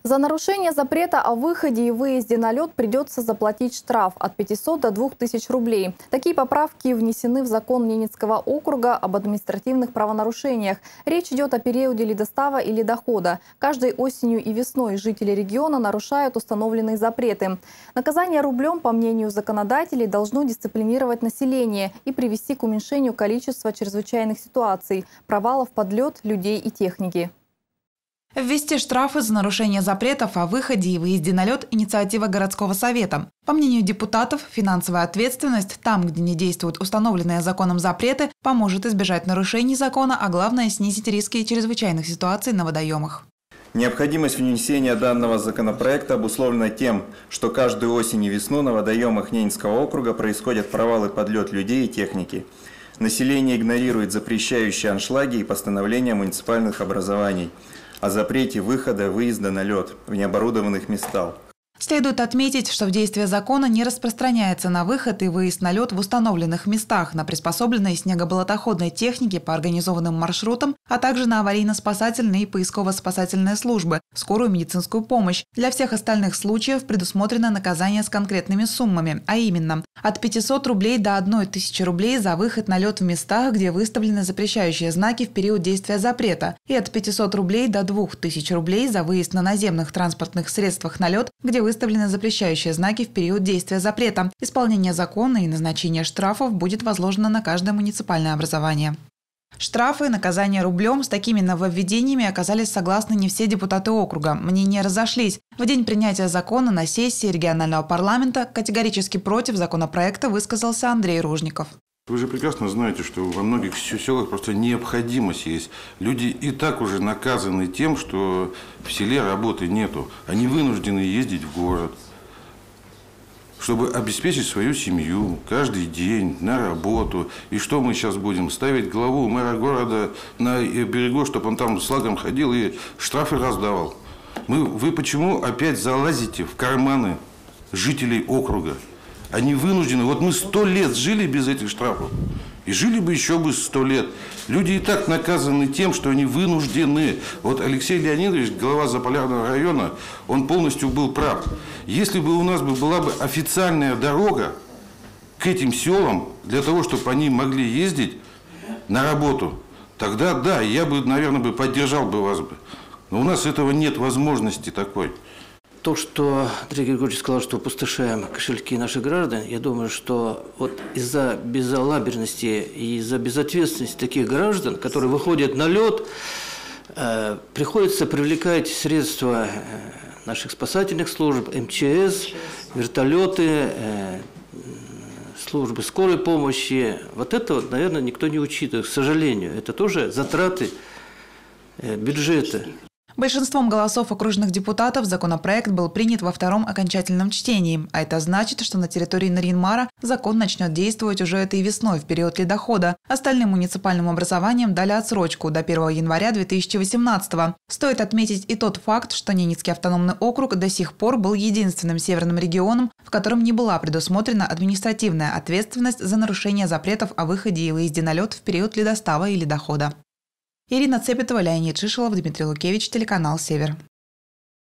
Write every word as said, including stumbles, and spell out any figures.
За нарушение запрета о выходе и выезде на лед придется заплатить штраф от пятисот до двух тысяч рублей. Такие поправки внесены в закон Ненецкого округа об административных правонарушениях. Речь идет о периоде ледостава и ледохода. Каждой осенью и весной жители региона нарушают установленные запреты. Наказание рублем, по мнению законодателей, должно дисциплинировать население и привести к уменьшению количества чрезвычайных ситуаций, провалов под лед, людей и техники. Ввести штрафы за нарушение запретов о выходе и выезде на лед – инициатива городского совета. По мнению депутатов, финансовая ответственность там, где не действуют установленные законом запреты, поможет избежать нарушений закона, а главное – снизить риски чрезвычайных ситуаций на водоемах. Необходимость внесения данного законопроекта обусловлена тем, что каждую осень и весну на водоемах Ненецкого округа происходят провалы под лед людей и техники. Население игнорирует запрещающие аншлаги и постановления муниципальных образований о запрете выхода, выезда на лед в необорудованных местах. Следует отметить, что в действие закона не распространяется на выход и выезд на лед в установленных местах, на приспособленной снегоболотоходной технике по организованным маршрутам, а также на аварийно-спасательные и поисково-спасательные службы, скорую медицинскую помощь. Для всех остальных случаев предусмотрено наказание с конкретными суммами, а именно от пятисот рублей до одной тысячи рублей за выход на лед в местах, где выставлены запрещающие знаки в период действия запрета, и от пятисот рублей до двух тысяч рублей за выезд на наземных транспортных средствах на лед, где выставлены запрещающие знаки в период действия запрета. Исполнение закона и назначение штрафов будет возложено на каждое муниципальное образование. Штрафы и наказание рублем с такими нововведениями оказались согласны не все депутаты округа. Мнения разошлись. В день принятия закона на сессии регионального парламента категорически против законопроекта высказался Андрей Ружников. Вы же прекрасно знаете, что во многих селах просто необходимость есть. Люди и так уже наказаны тем, что в селе работы нету. Они вынуждены ездить в город, чтобы обеспечить свою семью каждый день на работу. И что мы сейчас будем? Ставить главу мэра города на берегу, чтобы он там с лагом ходил и штрафы раздавал. Мы, вы почему опять залазите в карманы жителей округа? Они вынуждены. Вот мы сто лет жили без этих штрафов. И жили бы еще бы сто лет. Люди и так наказаны тем, что они вынуждены. Вот Алексей Леонидович, глава Заполярного района, он полностью был прав. Если бы у нас была бы официальная дорога к этим селам, для того, чтобы они могли ездить на работу, тогда да, я бы, наверное, бы поддержал бы вас бы. Но у нас этого нет возможности такой. То, что Андрей Григорьевич сказал, что опустошаем кошельки наших граждан, я думаю, что вот из-за безалаберности и из-за безответственности таких граждан, которые выходят на лед, э, приходится привлекать средства наших спасательных служб, эм че эс, вертолеты, э, службы скорой помощи. Вот это, вот, наверное, никто не учитывает, к сожалению. Это тоже затраты э, бюджета. Большинством голосов окружных депутатов законопроект был принят во втором окончательном чтении. А это значит, что на территории Нарьян-Мара закон начнет действовать уже этой весной, в период ледохода. Остальным муниципальным образованиям дали отсрочку до первого января две тысячи восемнадцатого. Стоит отметить и тот факт, что Ненецкий автономный округ до сих пор был единственным северным регионом, в котором не была предусмотрена административная ответственность за нарушение запретов о выходе и выезде на лед в период ледостава и ледохода. Ирина Цепетова, Леонид Шишелов, Дмитрий Лукевич, телеканал «Север».